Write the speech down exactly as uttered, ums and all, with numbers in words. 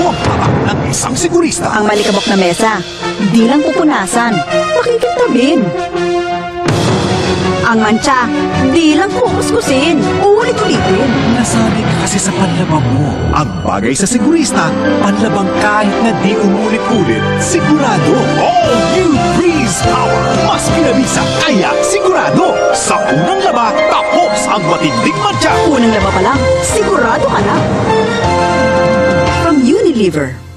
ang patak ng isang sigurista. Ang malikabok na mesa, di lang pupunasan, makikintabin. Ang mancha, di lang kukuskusin, ulit-ulitin. Nasanay ka kasi sa panlabang mo. Ang bagay sa sigurista, panlabang kahit na di umulit-ulit, sigurado. All new Breeze Power. Mas pinabisa, kaya sigurado. Sa unang laba, tapos ang matinding mancha. Unang laba pa lang, sigurado ka na. From Unilever.